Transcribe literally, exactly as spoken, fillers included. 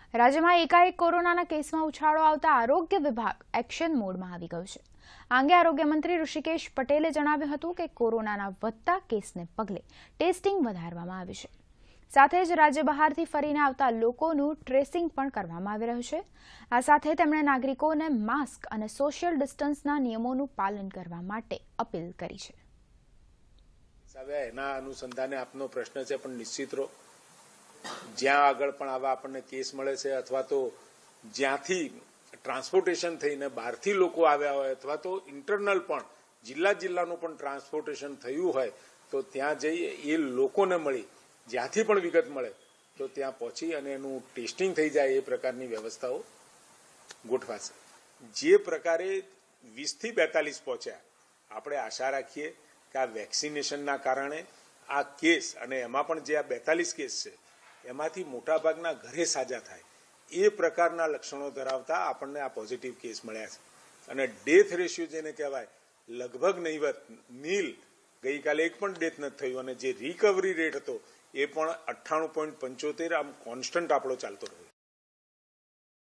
રાજ્યમાં એકાએક કોરોનાના કેસમાં ઉછાળો આવતા આરોગ્ય વિભાગ એક્શન મોડમાં આવી ગયું છે। આ અંગે આરોગ્ય મંત્રી ઋષિકેશ પટેલે જણાવ્યું હતું કે કોરોનાના વધતા કેસને પગલે ટેસ્ટિંગ વધારવામાં આવ્યું છે। સાથે જ રાજ્ય બહારથી ફરીને આવતા લોકોનું ટ્રેસિંગ પણ કરવામાં આવી રહ્યું છે। આ સાથે તેમણે નાગરિકોને માસ્ક અને સોશિયલ ડિસ્ટન્સના નિયમોનું પાલન કરવા માટે અપીલ કરી છે। એના અનુસંધાને આપનો પ્રશ્ન છે, પણ નિશ્ચિત રહો જ્યાં આગળ પણ આવા આપણને કેસ મળે છે અથવા તો જ્યાંથી ટ્રાન્સપોર્ટેશન થઈને બહારથી લોકો આવ્યા હોય અથવા તો ઇન્ટરનલ પણ જિલ્લા જિલ્લાનું પણ ટ્રાન્સપોર્ટેશન થયું હોય તો ત્યાં જઈ એ લોકોને મળી જ્યાંથી પણ વિગત મળે તો ત્યાં પહોંચી અને એનું ટેસ્ટિંગ થઈ જાય એ પ્રકારની વ્યવસ્થાઓ ગોઠવાશે। જે પ્રકારે વીસથી બેતાલીસ પહોંચ્યા, આપણે આશા રાખીએ કે આ વેક્સિનેશનના કારણે આ કેસ અને એમાં પણ જે આ બેતાલીસ કેસ છે એમાંથી મોટાભાગના ઘરે સાજા થાય એ પ્રકારના લક્ષણો ધરાવતા આપણને આ પોઝિટિવ કેસ મળ્યા છે। અને ડેથ રેશિયો જેને કહેવાય લગભગ નહીવત નીલ, ગઈકાલે એક પણ ડેથ નથી થયું અને જે રિકવરી રેટ હતો એ પણ અઠ્ઠાણું પોઈન્ટ પંચોતેર આમ કોન્સ્ટન્ટ આપણો ચાલતો રહ્યો।